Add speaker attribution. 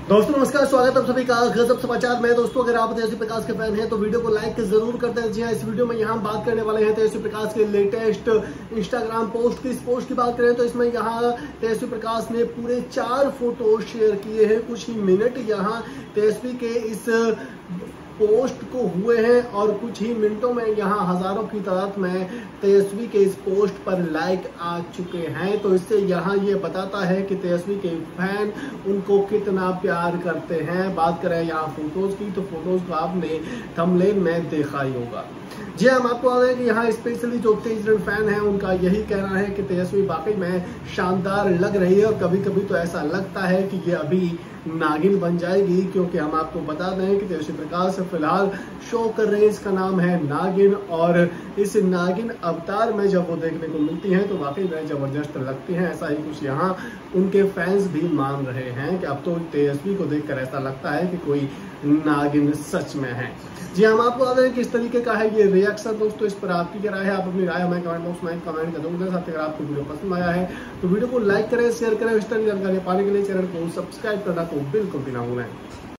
Speaker 1: दोस्तों नमस्कार, स्वागत है आप सभी का गजब समाचार में। दोस्तों अगर आप तेजस्वी प्रकाश के फैन हैं तो वीडियो को लाइक जरूर करते हैं। जी हाँ, इस वीडियो में यहाँ हम बात करने वाले हैं तेजस्वी प्रकाश के लेटेस्ट इंस्टाग्राम पोस्ट की। इस पोस्ट की बात करें तो इसमें यहाँ तेजस्वी प्रकाश ने पूरे 4 फोटो शेयर किए हैं। कुछ ही मिनट यहाँ तेजस्वी के इस पोस्ट को हुए हैं और कुछ ही मिनटों में यहाँ हजारों की तादाद में तेजस्वी के इस पोस्ट पर लाइक आ चुके हैं। तो इससे यहाँ ये बताता है कि तेजस्वी के फैन उनको कितना प्यार करते हैं। बात करें यहाँ फोटोज की, तो फोटोज को आपने थंबनेल में देखा ही होगा। जी हम आपको बता दें कि यहाँ स्पेशली जो तेजस्वी फैन है उनका यही कहना है कि तेजस्वी वाकई में शानदार लग रही है और कभी कभी तो ऐसा लगता है कि ये अभी नागिन बन जाएगी, क्योंकि हम आपको बता दें कि तेजस्वी प्रकाश फिलहाल शो कर रहे हैं, इसका नाम है नागिन। और इस नागिन अवतार में जब वो देखने को मिलती हैं तो वाकई में जबरदस्त लगती हैं। ऐसा ही कुछ यहाँ उनके फैंस भी मान रहे हैं कि अब तो तेजस्वी को देखकर ऐसा लगता है कि कोई नागिन सच में है। जी हम आपको बता दें किस तरीके का है ये रिएक्शन। दोस्तों इस पर आपकी क्या राय है? आप अपनी राय हमें कमेंट बॉक्स में कमेंट कर दोगे। साथ ही अगर आपको वीडियो पसंद आया है तो वीडियो को लाइक करें, शेयर करें। इस तरह की जानकारी पाने के लिए चैनल को सब्सक्राइब करना तो बिल्कुल भी ना भूलें।